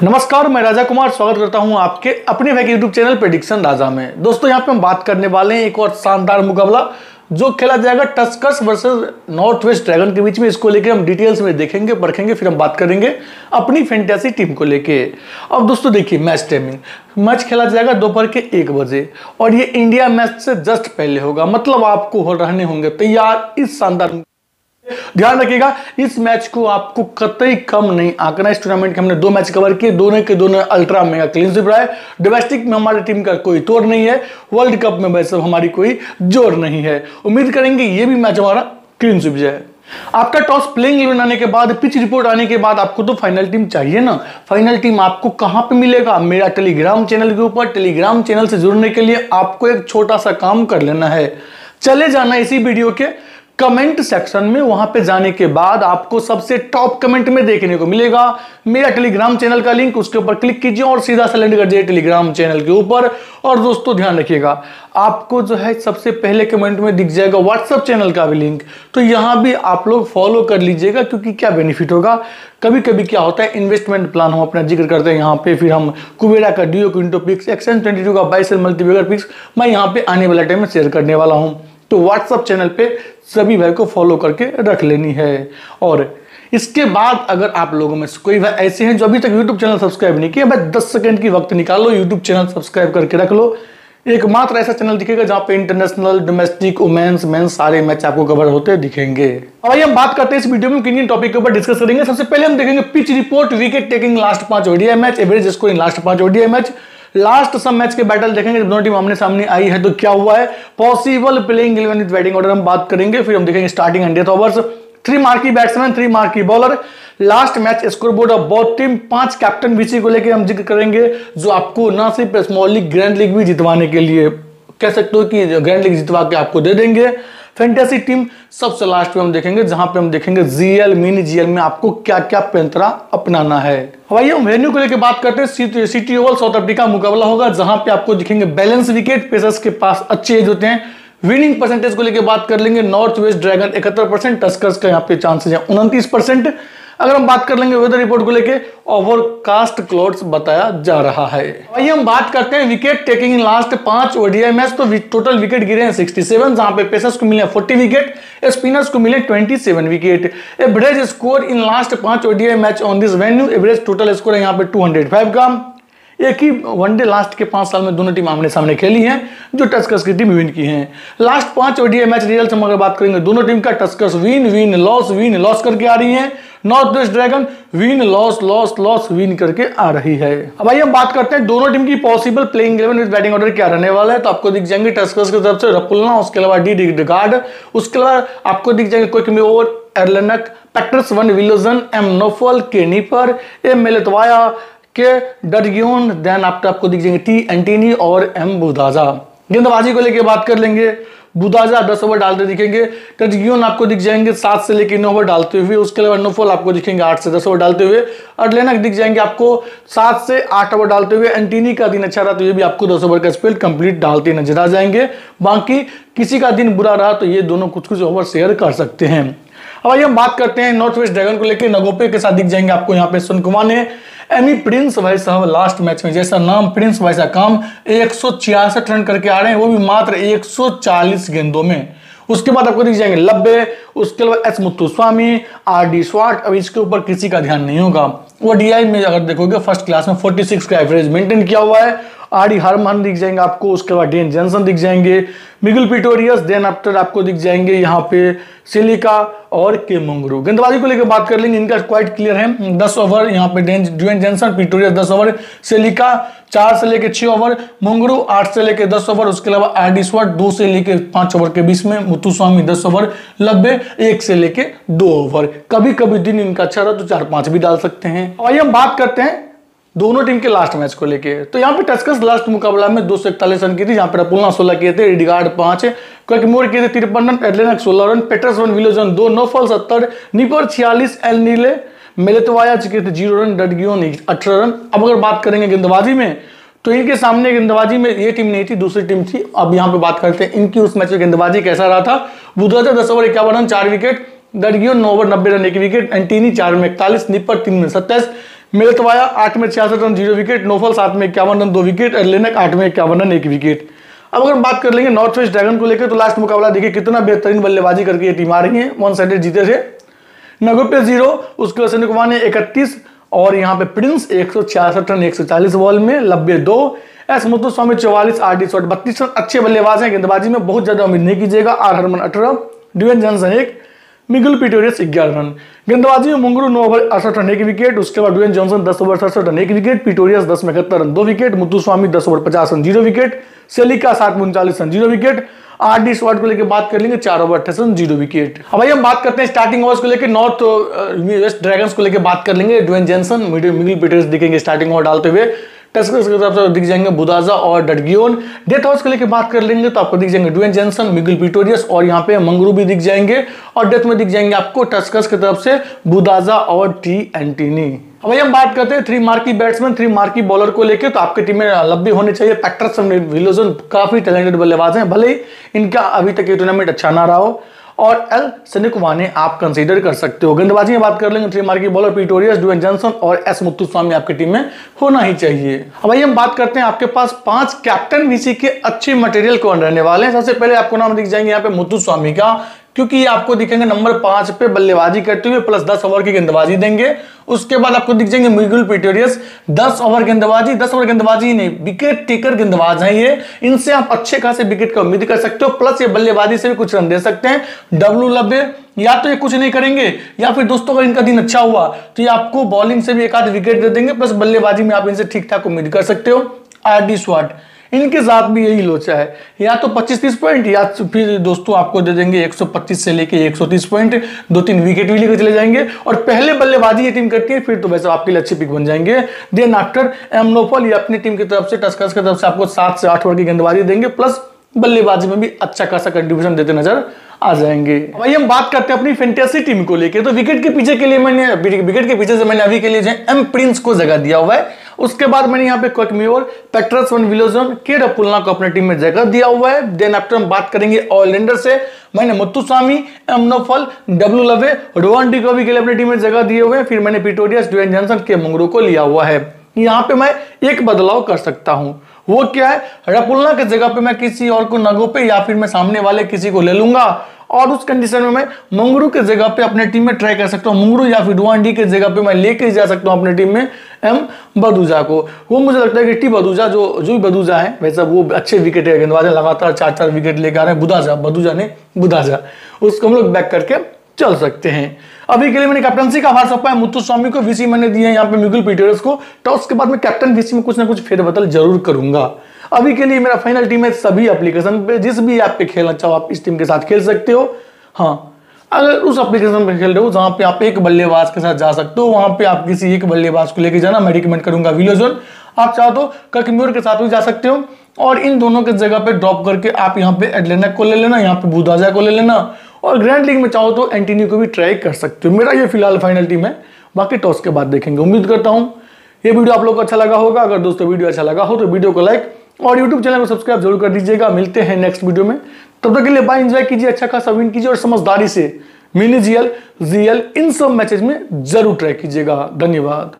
नमस्कार, मैं राजा कुमार स्वागत करता हूं आपके अपने भाई के यूट्यूब चैनल प्रेडिक्शन राजा में। दोस्तों यहां पे हम बात करने वाले हैं एक और शानदार मुकाबला जो खेला जाएगा Tuskers versus North West Dragon के बीच में। इसको लेके हम डिटेल्स में देखेंगे, परखेंगे, फिर हम बात करेंगे अपनी फैंटेसी टीम को लेके। अब दोस्तों देखिए मैच टाइमिंग, मैच खेला जाएगा दोपहर के 1 बजे और ये इंडिया मैच से जस्ट पहले होगा, मतलब आपको रहने होंगे तैयार इस शानदार। ध्यान रखिएगा इस मैच को आपको कतई कम नहीं आंकना। इस टूर्नामेंट के हमने 2 मैच कवर किए, दोनों के दोनों अल्ट्रा मेगा क्लीन स्वीप रहा है। डोमेस्टिक में हमारी टीम का कोई तोड़ नहीं है, वर्ल्ड कप में वैसे हमारी कोई जोर नहीं है। उम्मीद करेंगे ये भी मैच हमारा क्लीन स्वीप जाए। आपका टॉस प्लेइंग 11 आने के बाद, पिच रिपोर्ट आने के बाद आपको तो फाइनल टीम चाहिए ना। फाइनल टीम आपको कहां पे मिलेगा? मेरा टेलीग्राम चैनल के ऊपर। टेलीग्राम चैनल से जुड़ने के लिए आपको एक छोटा सा काम कर लेना है, चले जाना इसी वीडियो के कमेंट सेक्शन में। वहां पे जाने के बाद आपको सबसे टॉप कमेंट में देखने को मिलेगा मेरा टेलीग्राम चैनल का लिंक। उसके ऊपर क्लिक कीजिए और सीधा सा लैंड कर जाइए टेलीग्राम चैनल के ऊपर। और दोस्तों ध्यान रखिएगा आपको जो है सबसे पहले कमेंट में दिख जाएगा व्हाट्सएप चैनल का भी लिंक, तो यहां भी आप लोग फॉलो कर लीजिएगा। क्योंकि क्या बेनिफिट होगा, कभी कभी क्या होता है इन्वेस्टमेंट प्लान हम अपना जिक्र करते हैं यहाँ पे, फिर हम कुबेरा का डियो क्विंटो पिक्स, एक्सचेंज 22 का बाई सेल मल्टीबैगर पिक्स मैं यहाँ पे आने वाला टाइम में शेयर करने वाला हूँ। तो व्हाट्सएप चैनल पे सभी भाई को फॉलो करके रख लेनी है। और इसके बाद अगर आप लोगों में कोई भाई ऐसे हैं जो अभी तक यूट्यूब चैनल सब्सक्राइब नहीं किया, भाई 10 सेकंड की वक्त निकालो, यूट्यूब चैनल सब्सक्राइब करके रख लो। एकमात्र ऐसा चैनल दिखेगा जहां पे इंटरनेशनल, डोमेस्टिक, वुमेन्स, मेंस सारे मैच आपको कवर होते दिखेंगे। अब आइए हम बात करते हैं इस वीडियो में किन टॉपिक के ऊपर डिस्कस करेंगे। सबसे पहले हम देखेंगे pitch report, wicket taking last 5 ODI match, average scoring last 5 ODI match, last सब मैच के बैटल देखेंगे जब दोनों टीम आमने सामने आई है तो क्या हुआ है, possible playing 11 with batting order हम बात करेंगे। फिर हम देखेंगे starting and death overs, 3 marquee batsman, 3 marquee bowler, last match scoreboard of both team, 5 captain VC को लेकर हम जिक्र करेंगे जो आपको ना सिर्फ स्मॉल लीग, ग्रैंड लीग भी जितवाने के लिए कह सकते हो कि ग्रैंड लीग जितवा के आपको दे देंगे। फैंटेसी टीम सबसे लास्ट में हम देखेंगे, जहां पे हम देखेंगे जीएल, मिनी जीएल में आपको क्या क्या पैंतरा अपनाना है। भाई हम वेन्यू को लेकर बात करते हैं। सिटी ओवल साउथ अफ्रीका मुकाबला होगा, जहां पे आपको दिखेंगे बैलेंस विकेट, पेसर्स के पास अच्छे एज होते हैं। विनिंग परसेंटेज को लेकर बात कर लेंगे, नॉर्थ वेस्ट ड्रैगन 71%, टस्कर्स का यहाँ पे चांसेस है 29%। अगर हम बात कर लेंगे वेदर रिपोर्ट को लेके, ओवरकास्ट क्लाउड्स बताया जा रहा है। आइए हम बात करते हैं wicket taking in last 5 ODI match. तो टोटल विकेट गिरे हैं 67, जहां पे पेसर्स को मिले 40 विकेट, स्पिनर्स को मिले 27 wicket. Average score in last 5 ODI match on this venue, average total score है यहाँ पे 205 का। एक ही वनडे लास्ट के 5 साल में दोनों टीम आमने सामने खेली हैं, जो टस्कर्स की टीम विन की हैं। लास्ट 5 ओडीआई मैच रिजल्ट हम अगर बात करेंगे दोनों टीम का, टस्कर्स विन विन लॉस करके आ रही है, North West Dragon win loss win करके आ रही है। अब आइए हम बात करते हैं दोनों टीम की possible playing 11 with batting order क्या रहने वाला है। तो आपको दिख जाएंगे टस्कर्स की तरफ से रपुलना, उसके अलावा डी डिगार्ड, उसके अलावा आपको दिख जाएंगे कोई और Erlank, Petrus van Biljon, M Nofal, K Nieper, M मेलेतवाया, के डरग्यून, देन आपको दिख जाएंगे टी एंटीनी और एम बुदाजा। गेंदबाजी को लेकर बात कर लेंगे, बुदाजा 10 ओवर डालते दिखेंगे, डरग्यून आपको दिख जाएंगे 7 से लेकर 9 ओवर डालते हुए, उसके अलावा नोफल आपको दिखेंगे 8 से 10 ओवर डालते हुए, अर्लेनक दिख जाएंगे आपको 7 से 8 ओवर डालते हुए। एंटीनी का दिन अच्छा रहा तो ये भी आपको 10 ओवर का स्पेल कंप्लीट डालते नजर आ जाएंगे। बाकी किसी का दिन बुरा रहा तो ये दोनों कुछ ओवर शेयर कर सकते हैं। अब आइए हम बात करते हैं नॉर्थ वेस्ट ड्रैगन को लेकर, नगोपे के साथ दिख जाएंगे आपको यहाँ पे सुन कुमार ने, एमी प्रिंस भाई साहब लास्ट मैच में जैसा नाम प्रिंस वैसा काम, 166 रन करके आ रहे हैं, वो भी मात्र 140 गेंदों में। उसके बाद आपको दिख जाएंगे लब्बे, उसके अलावा एस मुत्तुस्वामी, आरडी स्वाट। अब इसके ऊपर किसी का ध्यान नहीं होगा। ओडीआई में अगर देखोगे फर्स्ट क्लास में 46 का एवरेज मेंटेन किया हुआ है। आरडी हरमन दिख जाएंगे आपको, उसके बाद डेन जॉनसन दिख जाएंगे, मिगुल पिटोरियस, देन आफ्टर आपको दिख जाएंगे यहाँ पे सिलिका और के मुंगरू। गेंदबाजी को लेकर बात कर लेंगे, इनका क्वाइट क्लियर है, 10 ओवर यहाँ पे ड्वेन जॉनसन, पिटोरियस 10 ओवर, सिलिका 4 से लेकर 6 ओवर, मुंगरू 8 से लेकर 10 ओवर, उसके अलावा आरडी स्वाट 2 से लेकर 5 ओवर के बीच में, मुत्तुस्वामी 10 ओवर, लब्बे 1 से लेकर 2 ओवर। कभी कभी दिन इनका अच्छा रहा तो 4-5 भी डाल सकते हैं। आइए हम बात करते हैं दोनों टीम के लास्ट मैच को लेके। तो यहाँ पे टस्कर्स लास्ट मुकाबला में 241 रन की थी, जहां पे रपुलना 16 किए थे, डिगार्ड 5, क्वेकमोर किए थे 53 run, Erlank 16 run, Petrus van Biljon 2, Nofal 70, Nieper 46, L नीले मेलेतवाया चुके थे 0 रन, डडगियोन 18 रन। अब अगर बात करेंगे गेंदबाजी में तो इनके सामने गेंदबाजी में ये टीम नहीं थी, दूसरी टीम थी। अब यहाँ पे बात करते हैं इनकी उस मैच में गेंदबाजी कैसा रहा था। बुधवार 10 over 51 run 4 wicket, Dudgeon 9 over 90 run 1 wicket, Ntini 4 में 41, निपर 3 में 27, मेलतवाया 8 में 66 रन 0 विकेट, नोफल 7 में 51 रन 2 विकेट, एडलेनक 8 में 51 रन 1 विकेट। अब अगर बात कर लेंगे नॉर्थ वेस्ट ड्रैगन को लेकर, तो लास्ट मुकाबला देखिए कितना बेहतरीन बल्लेबाजी करके ये टीम आ रही है, वन साइडेड जीते थे। नगुप्ते 0, उसके बाद सनी कुमार ने 31 और यहाँ पे प्रिंस 166 रन 140 बॉल में, लब्बे 2, S Muthuswamy 44, R D. Short 32 run. अच्छे बल्लेबाज हैं, गेंदबाजी में बहुत ज्यादा उम्मीद नहीं कीजिएगा। R Herman 18, Dwayne Johnson 1, Miguel Pretorius 11 run. गेंदबाजी में मुंगरू 9 ओवर 68 रन 1 विकेट, उसके बाद Dwayne Johnson 10 over 67 run 1 wicket, Pretorius 10 में 71 run 2 wicket, Muthuswamy 10 over 50 run 0 wicket, सेलिका 7 में 39 रन 0 विकेट। आर.डी. शॉट को लेकर बात कर लेंगे 4 ओवर 28 रन 0 विकेट। अब भाई हम बात करते हैं स्टार्टिंग ओवर्स को लेकर, नॉर्थ वेस्ट ड्रैगन्स को लेकर बात कर लेंगे। ड्वेन जॉनसन, मिगुल पिटोरियस दिखेंगे स्टार्टिंग ओवर डालते हुए। टस्कर्स की तरफ से दिख जाएंगे बुदाजा और डडगियोन। डेथ हाउस को लेकर बात कर लेंगे तो आपको दिख जाएंगे ड्वेन जॉनसन, मिगुल पिटोरियस और यहाँ पे मंगरू भी दिख जाएंगे। और डेथ में दिख जाएंगे आपको टस्कर्स की तरफ से बुदाजा और टी एंटनी। अब भाई हम बात करते हैं 3 मार्की बैट्समैन 3 मार्की बॉलर को लेकर, तो आपकी टीम में लब्बे होने चाहिए। पैटरसन, विलोसन काफी टैलेंटेड बल्लेबाज हैं, भले ही इनका अभी तक ये टूर्नामेंट अच्छा ना रहा हो। और एल सनी कुमार ने आप कंसीडर कर सकते हो। गेंदबाजी में बात कर लेंगे 3 marquee bowler Pretorius, Dwayne Johnson और एस मुत्तुस्वामी आपकी टीम में होना ही चाहिए। अब भाई हम बात करते हैं आपके पास 5 कैप्टन वीसी के अच्छे मटेरियल कौन रहने वाले हैं। सबसे पहले आपको नाम दिख जाएंगे यहाँ पे मुत्तुस्वामी का, क्योंकि ये आपको दिखेंगे नंबर 5 पे बल्लेबाजी करते हुए प्लस 10 ओवर की गेंदबाजी देंगे। उसके बाद आपको दिख जाएंगे मिगुल पिटोरियस, 10 ओवर गेंदबाजी, 10 ओवर गेंदबाजी ही नहीं, विकेट टेकर गेंदबाज हैं ये। इनसे आप अच्छे खासे विकेट का उम्मीद कर सकते हो, प्लस ये बल्लेबाजी से भी कुछ रन दे सकते हैं। डब्ल्यू लब्बे या तो ये कुछ नहीं करेंगे, या फिर दोस्तों अगर इनका दिन अच्छा हुआ तो ये आपको बॉलिंग से भी एक आध विकेट दे देंगे, प्लस बल्लेबाजी में आप इनसे ठीक ठाक उम्मीद कर सकते हो। आर.डी. शॉट, इनके साथ भी यही लोचा है, या तो 25-30 पॉइंट या फिर दोस्तों आपको दे देंगे 125 से लेके 130 पॉइंट, 2-3 विकेट भी लेकर चले जाएंगे। और पहले बल्लेबाजी ये टीम करती है, फिर तो वैसे आपके लिए अच्छे पिक बन जाएंगे। देन आफ्टर एम नोफल, ये अपनी टीम की तरफ से टस्कर्स की तरफ से आपको 7 से 8 ओवर की गेंदबाजी देंगे, प्लस बल्लेबाजी में भी अच्छा खासा कंट्रीब्यूशन देते नजर आ जाएंगे। भाई हम बात करते हैं अपनी फैंटेसी टीम को लेके, तो विकेट के पीछे के लिए विकेट के पीछे से मैंने अभी के लिए एम प्रिंस को जगह दिया हुआ है। उसके बाद मैंने यहाँ पे क्विकम्योर, पैटरसन, विलोसन, के रपुलना को अपने टीम में जगह दिया हुआ है। देन आफ्टर हम बात करेंगे ऑलराउंडर से, मैंने मुत्तुस्वामी, एम नोफल, डब्ल्यू लवे, रोहन डिकोवी के लिए अपनी टीम में जगह दिए हुए हैं। फिर मैंने पिटोरियस, ड्वेन जॉनसन, के मंगरू को लिया हुआ है। यहाँ पे मैं एक बदलाव कर सकता हूं, वो क्या है, रपुलना की जगह पे मैं किसी और को नगो पे या फिर मैं सामने वाले किसी को ले लूंगा, और उस कंडीशन में मैं मंगरू के जगह पे अपने टीम में ट्राई कर सकता हूं। मंगरू या फिर डुआंडी के जगह पे मैं लेके जा सकता हूं अपने टीम में एम बदूजा को। वो मुझे लगता है कि टी बदूजा जो भी बदूजा है, वैसा वो अच्छे विकेट है, गेंदबाज लगातार 4-4 विकेट लेकर आ रहे हैं। बदूजा ने बुदाजा, उसको हम लोग बैक करके चल सकते हैं। अभी के लिए मैंने कैप्टनसी का भार सौंपा है मुत्तुस्वामी को, वीसी मैंने दिए हैं यहाँ पे मिगुल पिटोरियस को। टॉस के बाद मैं कैप्टन वीसी में कुछ ना कुछ फेरबदल जरूर करूंगा। अभी के लिए मेरा फाइनल टीम है, सभी एप्लीकेशन पे जिस भी ऐप पे खेलना चाहो आप इस टीम के साथ खेल सकते हो। हाँ, अगर उस एप्लीकेशन पे खेल रहे हो जहां पे आप एक बल्लेबाज के साथ जा सकते हो, वहां पे आप किसी एक बल्लेबाज को लेके जाना, मैं रिकमेंड करूंगा विलोजन। आप चाहो तो क्विकम्योर के साथ भी जा सकते हो, और इन दोनों के जगह पे ड्रॉप करके आप यहाँ पे एडलेनक को ले लेना, यहाँ पे बुदाजा को ले लेना, और ग्रैंड लीग में चाहो तो एंटनी को भी ट्राई कर सकते हो। मेरा ये फिलहाल फाइनल टीम है, बाकी टॉस के बाद देखेंगे। उम्मीद करता हूँ ये वीडियो आप लोग को अच्छा लगा होगा। अगर दोस्तों वीडियो अच्छा लगा हो तो वीडियो को लाइक और यूट्यूब चैनल को सब्सक्राइब जरूर कर दीजिएगा। मिलते हैं नेक्स्ट वीडियो में, तब तक के लिए बाय, एंजॉय कीजिए, अच्छा खासा विन कीजिए, और समझदारी से मिनी जीएल इन सब मैचेस में जरूर ट्राई कीजिएगा। धन्यवाद।